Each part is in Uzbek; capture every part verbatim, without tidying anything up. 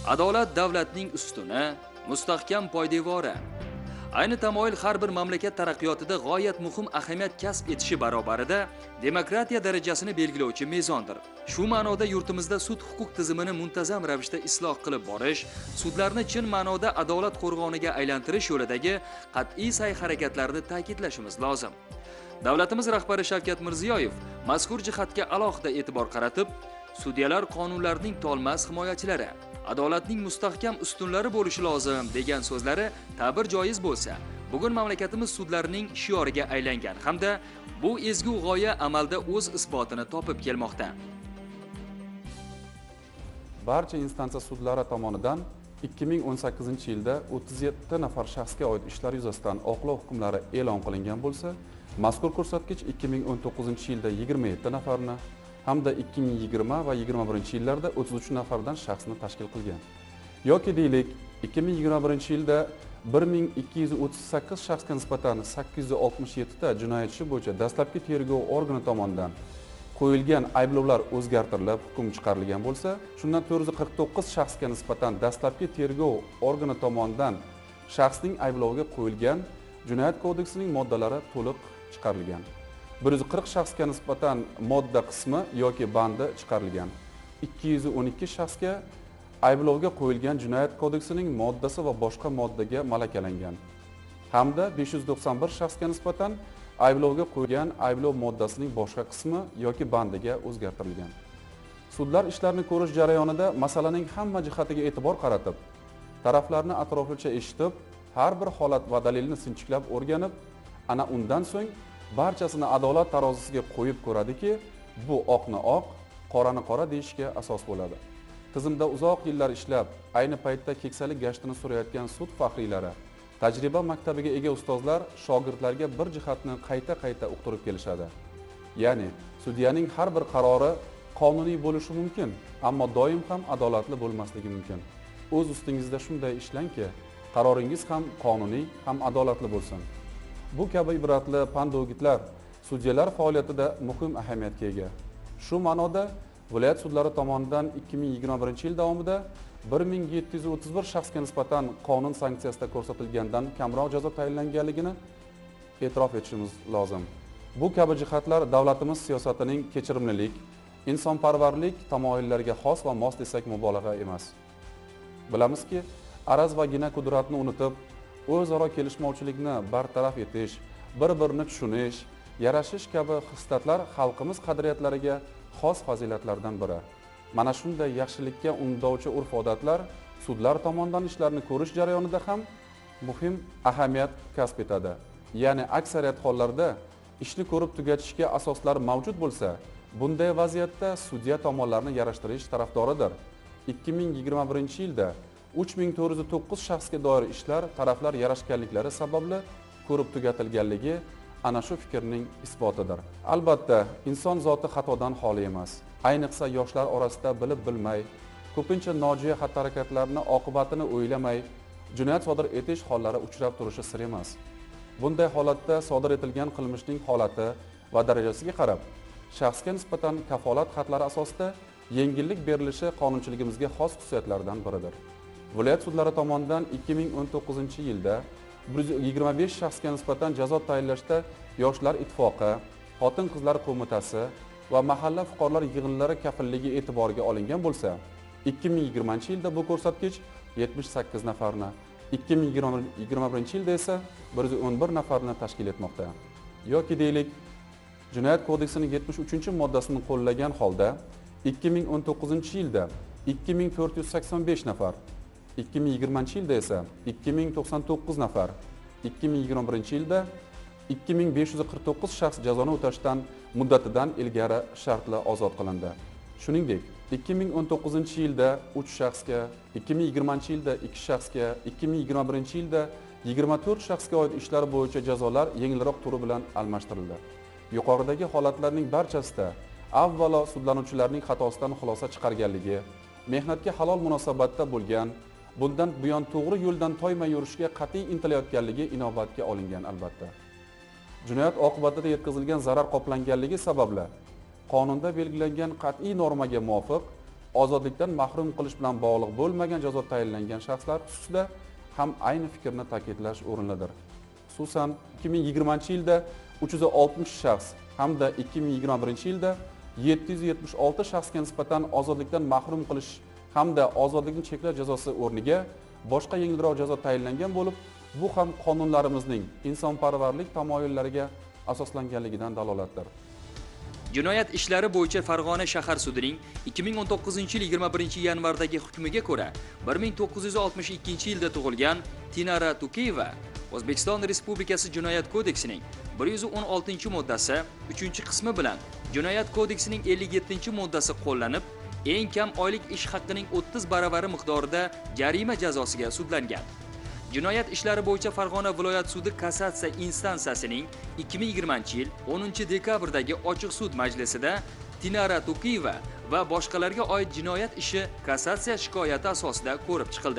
Adolat davlatning ustuni, mustahkam poydevori. Ayni tamoyil har bir mamlakat taraqqiyotida g'oyat muhim ahamiyat kasb etishi barobarida demokratiya darajasini belgilovchi mezondir. Shu ma'noda yurtimizda sud huquq tizimini muntazam ravishda isloh qilib borish, sudlarni chin ma'noda adolat qo'rg'oniga aylantirish yo'lidagi qat'iy sa'y-harakatlarni ta'kidlashimiz lozim. Davlatimiz rahbari Shavkat Mirziyoyev mazkur jihatga alohida e'tibor qaratib, sudyalar qonunlarning tolmas himoyachilari, adolatning mustahkam ustunlari bo'lishi lozim degan so'zlari ta'bir joiz bo'lsa, bugun mamlakatimiz sudlarining shioriga aylangan hamda bu ezgu g'oya amalda o'z isbotini topib kelmoqda. Barcha instansiya sudlari tomonidan ikki ming o'n sakkizinchi yilda o'ttiz yetti nafar shaxsga oid ishlar yuzasidan oqlov hukmlari e'lon qilingan bo'lsa, mazkur ko'rsatkich ikki ming o'n to'qqizinchi yilda yigirma yetti nafarni hamda ikki ming yigirma va yigirma birinchi yillarda o'ttiz uch nafardan shaxsni tashkil qilgan. Yoki deylik, ikki ming yigirma birinchi yilda bir ming ikki yuz o'ttiz sakkiz shaxsga nisbatan sakkiz yuz oltmish yetti ta jinoyat ishi bo'yicha dastlabki tergov organi tomonidan qo'yilgan ayblovlar o'zgartirilib, hukm chiqarilgan bo'lsa, shundan to'rt yuz qirq to'qqiz shaxsga nisbatan dastlabki tergov organi tomonidan shaxsning aybloviga qo'yilgan Jinoyat kodeksining moddalari to'liq chiqarilgan. bir yuz qirq shaxsga nisbatan modda qismi yoki bandi chiqarilgan. ikki yuz o'n ikki shaxsga ayblovga qo'yilgan Jinoyat kodeksining moddasi va boshqa moddaga malakalangan. Hamda besh yuz to'qson bir shaxsga nisbatan ayblovga qo'yilgan ayblov moddasining boshqa qismi yoki bandiga o'zgartirilgan. Sudlar ishlarni ko'rish jarayonida masalaning hamma jihatiga e'tibor qaratib, taraflarni atroflicha eshitib, har bir holat va dalilni sinchiklab o'rganib, ana undan so'ng barchasini adolat tarozisiga qo'yib ko'radiki, bu oqni oq, qorani qora deyishga asos bo'ladi. Tizimda uzoq yillar ishlab, ayni paytda keksalik gashtini surayotgan sud faxriylari, tajriba maktabiga ega ustozlar shogirdlarga bir jihatni qayta-qayta uqtirib kelishadi. Ya'ni, sudyaning har bir qarori qonuniy bo'lishi mumkin, ammo doim ham adolatli bo'lmasligi mumkin. O'z ustingizda shunday ishlanki, qaroringiz ham qonuniy, ham adolatli bo'lsin. Bu kabi ibratli pand-o'gitlar sudyalar faoliyatida muhim ahamiyatga ega. Shu ma'noda viloyat sudlari tomonidan ikki ming yigirma birinchi yil davomida bir ming yetti yuz o'ttiz bir shaxsga nisbatan qonun sanksiyasida ko'rsatilgandan kamroq jazo tayinlanganligini e'tirof etishimiz lozim. Bu kabi jihatlar davlatimiz siyosatining kechirimlilik, insonparvarlik tamoyillariga xos va mos desak mubolag'a emas. Bilamizki, araz va gina qudratni unutib, o'zaro kelishmovchilikni bartaraf etish, bir-birini tushunish, yarashish kabi xislatlar xalqimiz qadriyatlariga xos fazilatlardan biri. Mana shunday yaxshilikka undovchi urf-odatlar sudlar tomonidan ishlarni ko'rish jarayonida ham muhim ahamiyat kasb etadi. Ya'ni aksariyat hollarda ishni ko'rib tugatishga asoslar mavjud bo'lsa, bunday vaziyatda sudya tomonlarni yarashtirish tarafdoridir. ikki ming yigirma birinchi yilda uch ming to'rt yuz to'qqiz shaxsga doir ishlar taraflar yarashganliklari sababli ko'rib tugatilganligi ana shu fikrning isbotidir. Albatta, inson zoti xatodan xoli emas. Ayniqsa yoshlar orasida bilib bilmay, ko'pincha nojo'ya xatti-harakatlarni oqibatini o'ylamay, jinoyat sodir etish hollari uchrab turishi sir emas. Bunday holatda sodir etilgan qilmishning holati va darajasiga qarab, shaxsga nisbatan kafolat xatlari asosida yengillik berilishi qonunchiligimizga xos xususiyatlardan biridir. Viloyat sudlari tomonidan ikki ming o'n to'qqizinchi yilda bir yuz yigirma besh shaxsga nisbatan jazo tayinlashda Yoshlar ittifoqi, Xotin-qizlar qo'mitasi va mahalla fuqarolar yig'inlari kafilligi e'tiborga olingan bo'lsa, ikki ming yigirmanchi yilda bu ko'rsatkich yetmish sakkiz nafarni, ikki ming yigirma birinchi yilda esa bir yuz o'n bir nafarni tashkil etmoqda. Yoki deylik, Jinoyat kodeksining yetmish uchinchi moddasini qo'llagan holda ikki ming o'n to'qqizinchi yilda ikki ming to'rt yuz sakson besh nafar, ikki ming yigirmanchi yilda esa ikki ming to'qson to'qqiz nafar, ikki ming yigirma birinchi yilda ikki ming besh yuz qirq to'qqiz shaxs jazoni o'tashdan muddatidan ilgari shartli ozod qilindi. Shuningdek, ikki ming o'n to'qqizinchi yilda uch shaxsga, ikki ming yigirmanchi yilda ikki shaxsga, ikki ming yigirma birinchi yilda yigirma to'rt shaxsga oid ishlar bo'yicha jazolar yengilroq turi bilan almashtirildi. Yuqoridagi holatlarning barchasida avvalo sudlanuvchilarning xatosidan xulosa chiqarganligi, mehnatga halol munosabatda bo'lgan, bundan buyon to'g'ri yo'ldan toymay yurishga qat'iy intilayotganligi inobatga olingan albatta. Jinoyat oqibatida yetkazilgan zarar qoplanganligi sababli qonunda belgilangan qat'iy normaga muvofiq ozodlikdan mahrum qilish bilan bog'liq bo'lmagan jazo tayinlangan shaxslar xususida ham ayni fikrni ta'kidlash o'rinlidir. Xususan, ikki ming yigirmanchi yilda uch yuz oltmish shaxs hamda ikki ming yigirma birinchi yilda yetti yuz yetmish olti shaxsga nisbatan ozodlikdan mahrum qilish hamda ozodlikni cheklash jazosi o'rniga boshqa yengilroq jazo tayinlangan bo'lib, bu ham qonunlarimizning insonparvarlik tamoyillariga asoslanganligidan dalolatdir. Jinoyat ishlari bo'yicha Farg'ona shahar sudining ikki ming o'n to'qqizinchi yil yigirma birinchi yanvardagi hukmiga ko'ra bir ming to'qqiz yuz oltmish ikkinchi yilda tug'ilgan Tinara Tukeyeva O'zbekiston Respublikasi Jinoyat kodeksining bir yuz o'n oltinchi moddasi uchinchi qismi bilan Jinoyat kodeksining ellik yettinchi moddasi qo'llanib, eng kam oylik ish haqqining o'ttiz baravari miqdorida jarima jazosiga sudlangan. Jinoyat ishlari bo'yicha Farg'ona viloyat sudi kassatsiya instansiyasining ikki ming yigirmanchi yil o'ninchi dekabrdagi ochiq sud majlisida Tinara Tukeyeva va boshqalarga oid jinoyat ishi kassatsiya shikoyati asosida ko'rib chiqildi.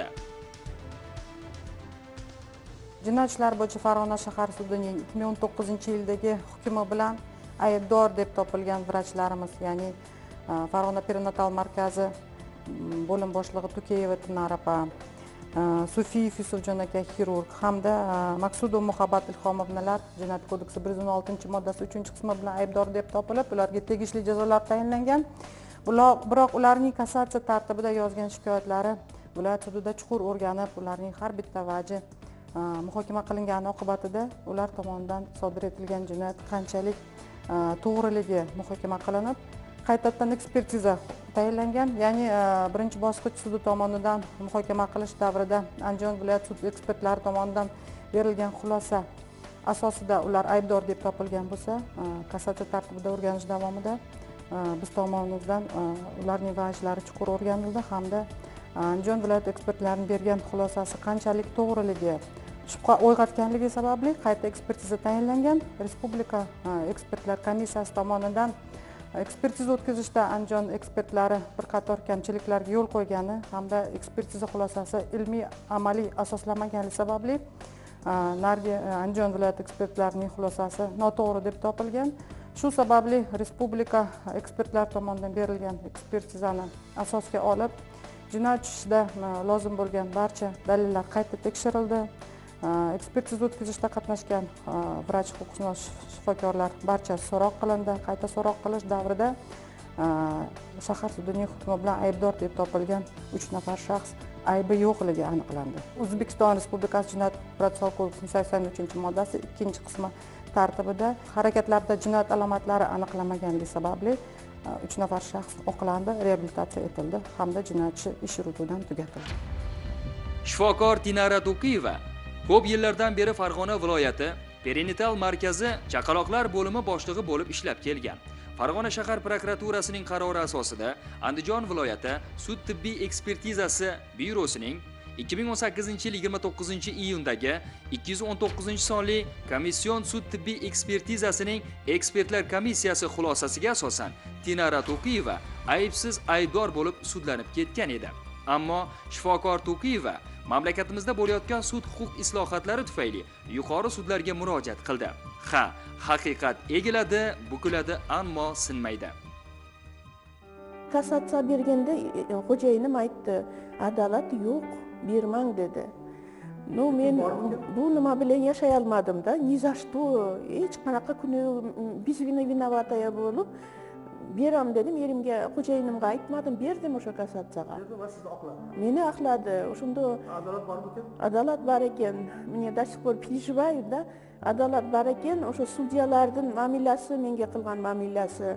Jinoyat ishlari bo'yicha Farg'ona shahar sudining ikki ming o'n to'qqizinchi yildagi hukmi bilan aybdor deb topilgan vrachlarimiz, ya'ni Farg'ona perinatal markazi bo'lim boshlig'i Tukeyeva Tinara opa, Sufiyev Yusufjon aka xirurg hamda Maqsudov Muhabbat Ilhomovnalar Jinoyat kodeksi bir yuz o'n oltinchi moddasi uchinchi qismi bilan aybdor deb topilib, ularga tegishli jazolar tayinlangan. Biroq ularning kassatsiya tartibida yozgan shikoyatlari viloyat sudida chuqur o'rganib, ularning har bitta vaji muhokama qilingani oqibatida ular tomonidan sodir etilgan jinoyat qanchalik to'g'riligi muhokama qilinib, qaytadan ekspertiza tayinlangan. Ya'ni birinchi bosqich sudi tomonidan muhokama qilish davrida Andijon viloyat sud ekspertlari tomonidan berilgan xulosa asosida ular aybdor deb topilgan bo'lsa, kassatsiya tartibida o'rganish davomida biz tomonimizdan ularning vajlari chuqur o'rganildi hamda Andijon viloyat ekspertlarining bergan xulosasi qanchalik to'g'riligi shubha uyg'otganligi sababli qayta ekspertiza tayinlangan. Respublika ekspertlar komissiyasi tomonidan ekspertiza o'tkazishda Andijon ekspertlari bir qator kamchiliklarga yo'l qo'ygani hamda ekspertiza xulosasi ilmiy amaliy asoslanmaganligi sababli nargi Andijon viloyat ekspertlarining xulosasi noto'g'ri deb topilgan. Shu sababli respublika ekspertlar tomonidan berilgan ekspertizani asosga olib, jinoyat ishida lozim bo'lgan barcha dalillar qayta tekshirildi. Ekspertiza o'tkazishda qatnashgan vrach huquqshunos shifokorlar barchasi so'roq qilindi. Qayta so'roq qilish davrida shahar sudining hukmi bilan aybdor deb topilgan uch nafar shaxs aybi yo'qligi aniqlandi. O'zbekiston Respublikasi Jinoyat protsessual kodeksining sakson uchinchi moddasi ikkinchi qismi tartibida harakatlarda jinoyat alomatlari aniqlanmaganligi sababli uch nafar shaxs oqlandi, reabilitatsiya etildi hamda jinoyatchi ish yurituvidan tugatildi. Shifokor Tinara Tukeyeva ko'p yillardan beri Farg'ona viloyati perinatal markazi chaqaloqlar bo'limi boshlig'i bo'lib ishlab kelgan. Farg'ona shahar prokuraturasining qarori asosida Andijon viloyati sud tibbiy ekspertizasi byurosining ikki ming o'n sakkizinchi yil yigirma to'qqizinchi iyundagi ikki yuz o'n to'qqizinchi sonli komission sud tibbiy ekspertizasining ekspertlar komissiyasi xulosasiga asosan Tinara Tukeyeva aybsiz aybdor bo'lib sudlanib ketgan edi. Ammo shifokor Tukeyeva mamlakatimizda bo'layotgan sud huquq islohotlari tufayli yuqori sudlarga murojaat qildi. Ha, haqiqat egiladi, bukiladi, ammo sinmaydi. Kassatsiya berganda xo'jayinim aytdi, adolat yo'q, bermang dedi. No, men bu nima bilan yashay olmadim-da, ni za что, hech qanaqa kuni biz vinovatoya bo'lib beram dedim, erimga, xo'jayinimga aytmadim, berdim o'sha kassatsiyaga. Va sizni oqladi. Meni oqladi. O'shunda Adolat bormi ekan? Adolat bor ekan. Men до сих пор переживаю-da. Adolat bor ekan, o'sha sudyalarning ma'milasi, menga qilgan ma'milasi,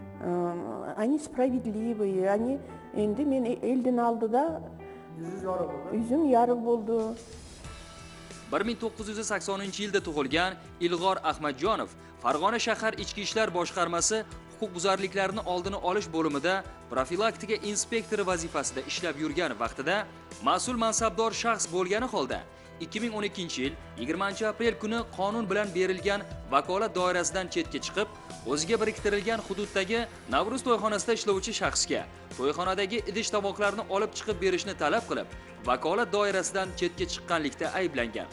они справедливые, они endi men eldan oldida Yuzingiz yorug' bo'ldi. yuzim yorug' bo'ldi. bir ming to'qqiz yuz saksoninchi yilda tug'ilgan Ilg'or Ahmadjonov Farg'ona shahar ichki ishlar boshqarmasi huquqbuzarliklarni oldini olish bo'limida profilaktika inspektori vazifasida ishlab yurgan vaqtida mas'ul mansabdor shaxs bo'lgani holda ikki ming o'n ikkinchi yil yigirmanchi aprel kuni qonun bilan berilgan vakolat doirasidan chetga chiqib, o'ziga biriktirilgan hududdagi Navruz to'yxonasida ishlovchi shaxsga to'yxonadagi idish-tovoqlarni olib chiqib berishni talab qilib, vakolat doirasidan chetga chiqqanlikda ayblangan.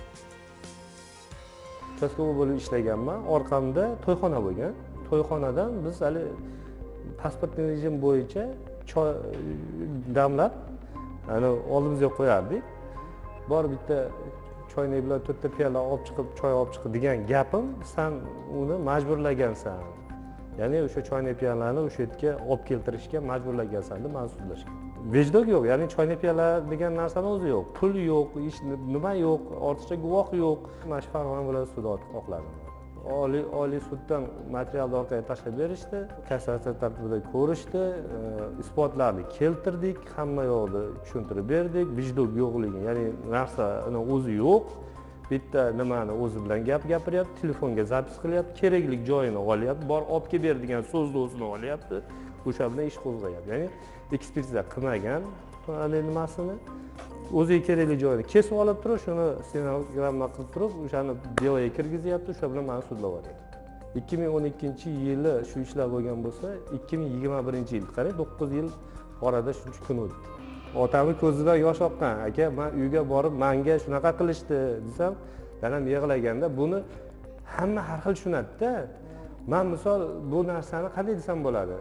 Uchastkavoy bo'lib ishlaganman. Orqamda to'yxona bo'lgan. To'yxonadan biz hali pasportli rejim bo'yicha choy damlab ana oldimizga qo'yardik. Bor bitta choynak bilan to'rtta piyola olib chiqib, choy olib chiq degan gapim, sen uni majburlagansan. Ya'ni o'sha choynak piyolani o'sha yerga olib keltirishga majburlagansan deb meni sudlashgan. Vijdon yo'q, ya'ni choynak piyola degan narsani o'zi yo'q, pul yo'q, hech nima yo'q, ortiqcha guvoh yo'q. Mana shu Farg'ona viloyat sudi oqladim. Oliy Oliy suddan materialni orqaga tashlab berishdi, kassatsiya tartibida ko'rishdi, isbotlarni keltirdik, hamma yo'qni tushuntirib berdik, vijdon yo'qligi, ya'ni narsani o'zi yo'q. Bitta nimani o'zi bilan gap gapiryapti, telefonga zapis qilyapti, kerakli joyini olyapti, bor olib kelib ber degan so'zni o'zini olyapti, o'sha bilan ish qo'zg'ayapti. Ya'ni ekspertiza qilmagan nimasini o'ziga kerakli joyini kesib olib turib, shuni stenogramma qilib turib, o'shani deloga kirgizyapti, o'sha bilan meni sudlayapti. ikki ming o'n ikkinchi yili shu ishlar bo'lgan bo'lsa, ikki ming yigirma birinchi yil, qarang, to'qqiz yil orada shuncha kun o'tdi. Otamning ko'zidan yosh oqqan. Aka, men uyga borib, menga shunaqa qilishdi desam, danam yig'laganda buni hamma har xil tushunadi-da. Men misol bu narsani qanday desam bo'ladi?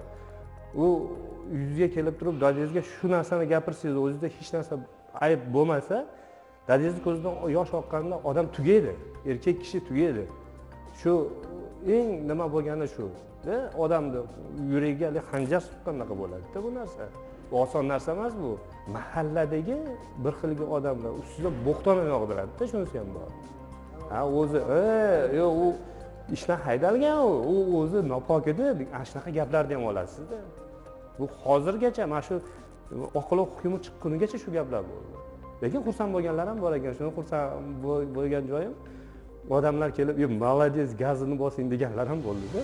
U yuzga kelib turib, dadangizga shu narsani gapirsangiz, o'zingizda hech narsa ayb bo'lmasa, dadangizning ko'zidan yosh oqqanda odam tugaydi, erkak kishi tugaydi. Shu eng nima bo'lgani shu. Odamni yuragiga xanjar suqqandaqa bo'ladi-da bu narsa. Oson narsa emas bu. Mahalladagi bir xilga odamlar ustida bo'xton yog'diradi-da, shunisi ham bor. Ha, o'zi, "Ey, yo'q, u ishdan haydalgan, u o'zi nopok edi", ana shunaqa gaplarni ham olasizda. Bu hozirgacha mana shu oqilov hukmi chiqqunigacha shu gaplar bo'ldi. Lekin xursand bo'lganlar ham bor ekan. Shuni xursand bo'lgan joyim odamlar kelib, "Yo, молодец, gazini bosing" deganlar ham bo'ldi-da.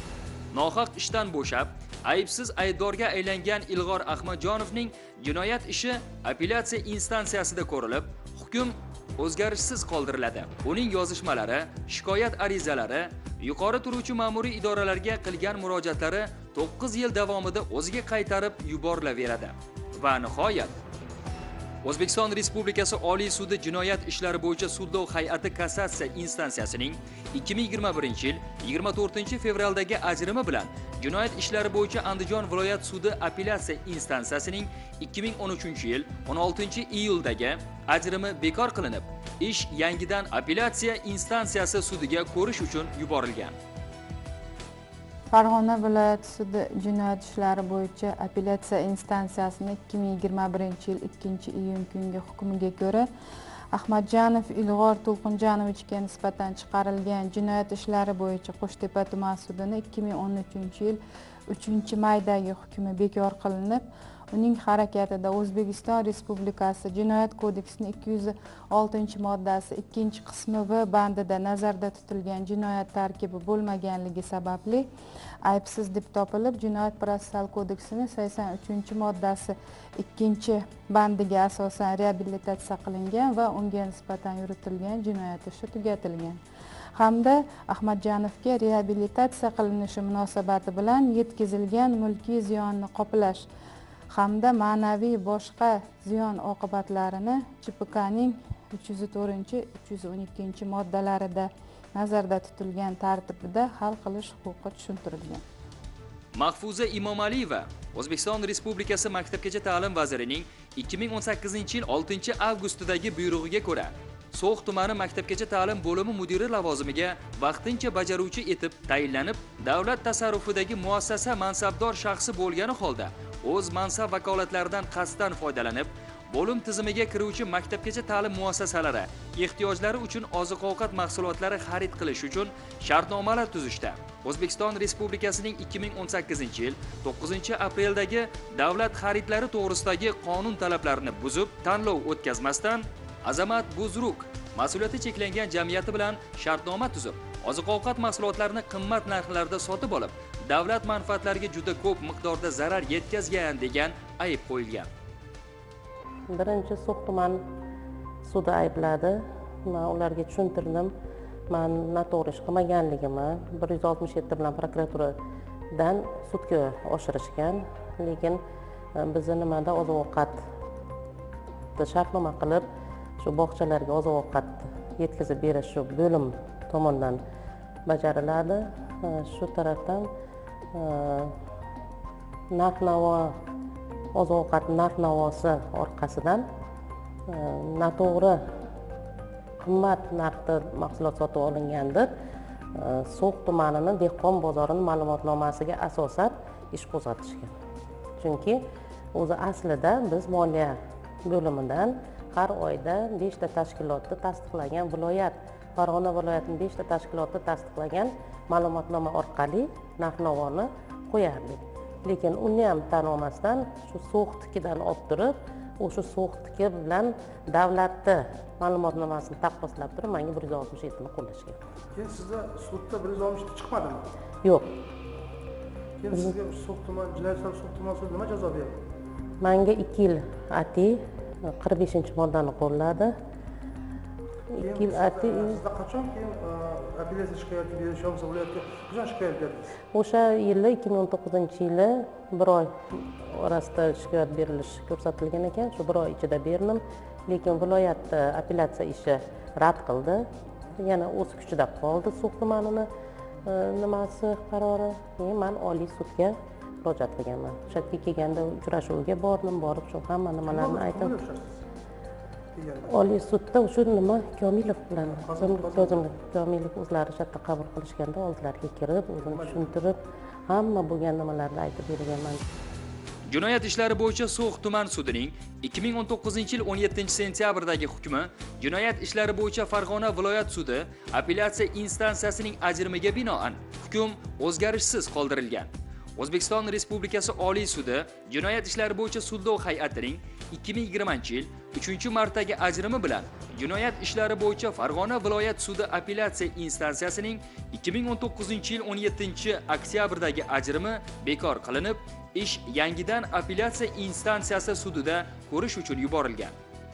Nohaq ishdan bo'shab, aybsiz aybdorga aylangan Ilg'or Ahmadjonovning jinoyat ishi apellyatsiya instansiyasida ko'rilib, hukm o'zgarishsiz qoldiriladi. Uning yozishmalari, shikoyat arizalari, yuqori turuvchi ma'muriy idoralarga qilgan murojaatlari to'qqiz yil davomida o'ziga qaytarib yuborilaveradi. Va nihoyat O'zbekiston Respublikasi Oliy sudi jinoyat ishlari bo'yicha sudlov hay'ati kassatsiya instansiyasining ikki ming yigirma birinchi yil yigirma to'rtinchi fevraldagi ajrimi bilan jinoyat ishlari bo'yicha Andijon viloyat sudi apellyatsiya instansiyasining ikki ming o'n uchinchi yil o'n oltinchi iyuldagi ajrimi bekor qilinib, ish yangidan apellyatsiya instansiyasi sudiga ko'rish uchun yuborilgan. Farg'ona viloyati sudi jinoyat ishlari bo'yicha apellyatsiya instansiyasining ikki ming yigirma birinchi yil ikkinchi iyun kungi hukmiga ko'ra Ahmadjanov Ilg'or To'lqinjanovichga nisbatan chiqarilgan jinoyat ishlari bo'yicha Qo'shtepa tuman sudining ikki ming o'n uchinchi yil uchinchi maydagi hukmi bekor qilinib, uning harakatida O'zbekiston Respublikasi Jinoyat kodeksining ikki yuz oltinchi moddasi ikkinchi qismi V bandida nazarda tutilgan jinoyat tarkibi bo'lmaganligi sababli aybsiz deb topilib, Jinoyat protsessual kodeksining sakson uchinchi moddasi ikkinchi bandiga asosan reabilitatsiya qilingan va unga nisbatan yuritilgan jinoyat ishi tugatilgan. Hamda Ahmadjanovga reabilitatsiya qilinishi munosabati bilan yetkazilgan mulkiy ziyonni qoplash hamda ma'naviy boshqa ziyon oqibatlarini J P Kning uch yuz to'rtinchi uch yuz o'n ikkinchi moddalarida nazarda tutilgan tartibida hal qilish huquqi tushuntirilgan. Mahfuza Imomaliyeva O'zbekiston Respublikasi Maktabgacha ta'lim vazirining ikki ming o'n sakkizinchi yil oltinchi avgustidagi buyrug'iga ko'ra So'x tumani Maktabgacha ta'lim bo'limi mudiri lavozimiga vaqtincha bajaruvchi etib tayinlanib, davlat tasarrufidagi muassasa mansabdor shaxsi bo'lgani holda o'z mansab vakolatlaridan qasddan foydalanib, bo'lim tizimiga kiruvchi maktabgacha ta'lim muassasalari ehtiyojlari uchun oziq-ovqat mahsulotlari xarid qilish uchun shartnomalar tuzishda O'zbekiston Respublikasining ikki ming o'n sakkizinchi yil to'qqizinchi apreldagi davlat xaridlari to'g'risidagi qonun talablarini buzib, tanlov o'tkazmasdan Azamat Buzruk mas'uliyati cheklangan jamiyati bilan shartnoma tuzib, oziq-ovqat mahsulotlarini qimmat narxlarda sotib olib, davlat manfaatlariga juda ko'p miqdorda zarar yetkazgan degan ayb qo'yilgan. Birinchi So'x tuman sudi aybladi. Men ularga tushuntirdim. Men noto'g'ri ish qilmaganligimni bir yuz oltmish yetti bilan prokuraturadan sudga oshirishgan, lekin bizni nimada oziq-ovqat shartnoma qilib, shu bog'chalarga oziq-ovqat yetkazib berish shu bo'lim tomonidan bajariladi. Shu tarafdan narx-navo oziq ovqat narx-navosi orqasidan noto'g'ri qimmat narxda mahsulot sotib olingandir. So'x tumanini dehqon bozorini ma'lumotnomasiga asosan ish qo'zg'atishgan. Chunki o'zi aslida biz moliya bo'limidan har oyda beshta tashkilotni tasdiqlagan viloyat, Farg'ona viloyatining beshta tashkilotni tasdiqlagan ma'lumotnoma orqali narx-navoni qo'yardik. Lekin uni ham tan olmasdan shu So'xtikidan olib turib, o'sha So'xtiki bilan davlatni ma'lumotnomasini taqqoslab turib, menga bir yuz oltmish yetti ni qo'llashgan. Keyin sizda sudda bir yuz oltmish yetti chiqmadimi? Yo'q. Keyin sizga So'x tuman jinoyat ishlar So'x tuman sudi nima jazo berdi? Menga ikki yil ati qirq beshinchi moddani qo'lladi. ikki yil ati sizda qachon keyin apellyatsiya shikoyati berish yo'lsa viloyatga qachon shikoyat berdingiz? O'sha yili ikki ming o'n to'qqizinchi yili bir oy orasida shikoyat berilish ko'rsatilgan ekan. Shu bir oy ichida berdim. Lekin viloyat apellyatsiya ishi rad qildi. Yana o'z kuchida qoldi So'x tumanining nimasi qarori. Keyin men Oliy sudga murojaat qilganman. O'sha yerga kelganda uchrashuvga bordim, borib shu hamma nimalarni aytdim. Oliy sudda shu nima Komilov bilan o'zim Komilov o'zlari shartda qabul qilishganda oldilariga kirib, o'zim tushuntirib, hamma bo'lgan nimalarni aytib berganman. Jinoyat ishlari bo'yicha So'x tuman sudining ikki ming o'n to'qqizinchi yil o'n yettinchi sentyabrdagi hukmi Jinoyat ishlari bo'yicha Farg'ona viloyat sudi apellyatsiya instansiyasining ajrimiga binoan hukm o'zgarishsiz qoldirilgan. O'zbekiston Respublikasi Oliy sudi Jinoyat ishlari bo'yicha sudlov hay'atining ikki ming yigirmanchi yil uchinchi martdagi ajrimi bilan Jinoyat ishlari bo'yicha Farg'ona viloyat sudi apellyatsiya instansiyasining ikki ming o'n to'qqizinchi yil o'n yettinchi oktyabrdagi ajrimi bekor qilinib, ish yangidan apellyatsiya instansiyasi sudida ko'rish uchun yuborilgan.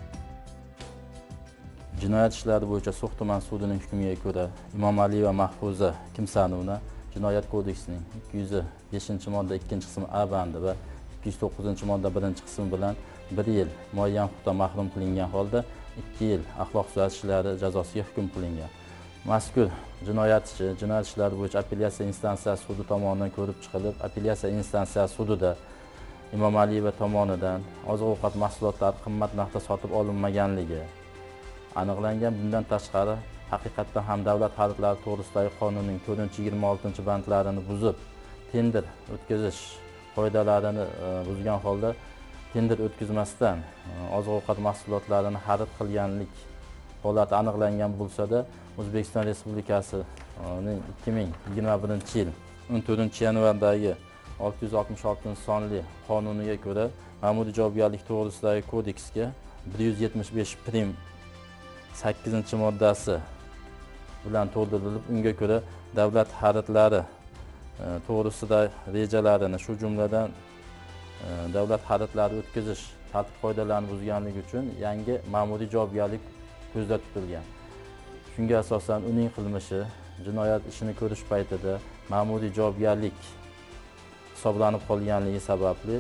Jinoyat ishlari bo'yicha So'x tuman sudining hukmiga ko'ra Imomalieva Mahfuza Kimsanovna Jinoyat kodeksining ikki yuz beshinchi modda ikkinchi qismi A bandi va ikki yuz to'qqizinchi modda birinchi qismi bilan bir yil muayyan huquqdan mahrum qilingan holda ikki yil axloq tuzatishlari jazosiga hukm qilingan. Mazkur jinoyatchi jinoyat ishlari bo'yicha apellyatsiya instansiyasi sudi tomonidan ko'rib chiqilib, apellyatsiya instansiyasi sudida Imomalieva tomonidan oziq-ovqat mahsulotlari qimmat narxda sotib olinmaganligi aniqlangan. Bundan tashqari, haqiqatdan ham davlat xaridlari to'g'risidagi qonunning to'rtinchi yigirma oltinchi bandlarini buzib, tender o'tkazish qoidalarini buzgan holda tender o'tkazmasdan oziq-ovqat mahsulotlarini xarid qilganlik holati aniqlangan bo'lsa-da, O'zbekiston Respublikasining ikki ming yigirma birinchi yil o'n to'rtinchi yanvardagi olti yuz oltmish oltinchi sonli qonuniga ko'ra ma'muriy javobgarlik to'g'risidagi kodeksga bir yuz yetmish besh prim sakkizinchi moddasi bilan to'ldirilib, unga ko'ra davlat xaridlari to'g'risida rejalarini, shu jumladan davlat xaridlari o'tkazish tartib-qoidalarini buzganligi uchun yangi ma'muriy javobgarlik ko'zda tutilgan. Shunga asosan uning qilmishi jinoyat ishini ko'rish paytida ma'muriy javobgarlik hisoblanib qolganligi sababli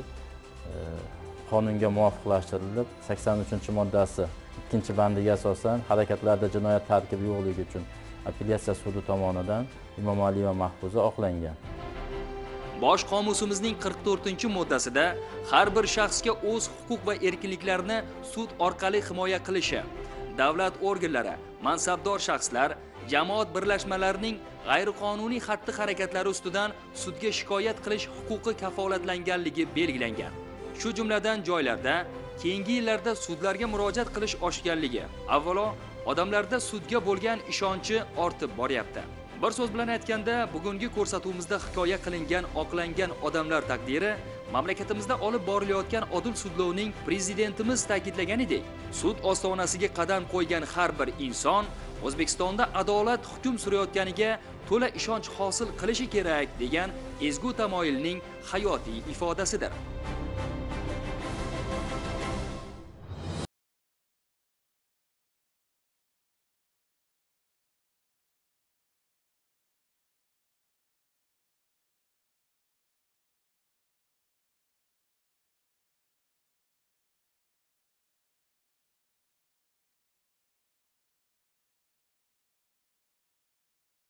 qonunga muvofiqlashtirilib, sakson uchinchi moddasi ikkinchi bandiga asosan harakatlarda jinoyat tarkibi yo'qligi uchun apellyatsiya sudi tomonidan Imomalieva Mahfuza oqlangan. Bosh qomusimizning qirq to'rtinchi moddasida har bir shaxsga o'z huquq va erkinliklarini sud orqali himoya qilishi, davlat organlari, mansabdor shaxslar, jamoat birlashmalarining g'ayriqonuniy xatti-harakatlari ustidan sudga shikoyat qilish huquqi kafolatlanganligi belgilangan. Shu jumladan joylarda keyingi yillarda sudlarga murojaat qilish oshganligi, avvalo odamlarda sudga bo'lgan ishonchi ortib boryapti. Bir so'z bilan aytganda, bugungi ko'rsatuvimizda hikoya qilingan oqlangan odamlar taqdiri mamlakatimizda olib borilayotgan odil sudlovning prezidentimiz ta'kidlaganidek, sud ostonasiga qadam qo'ygan har bir inson O'zbekistonda adolat hukm surayotganiga to'la ishonch hosil qilishi kerak degan ezgu tamoyilning hayotiy ifodasidir.